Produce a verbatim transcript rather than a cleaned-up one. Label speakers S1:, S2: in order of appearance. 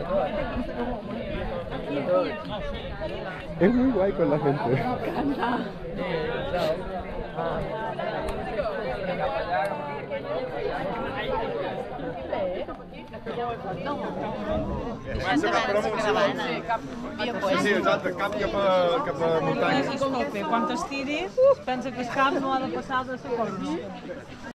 S1: Es muy guay con la gente.
S2: Comença cap a la caravana. Sí, exacte, cap cap a, cap a muntanya.
S3: Quan t'estiris, pensa que el cap no ha de passar de la corna.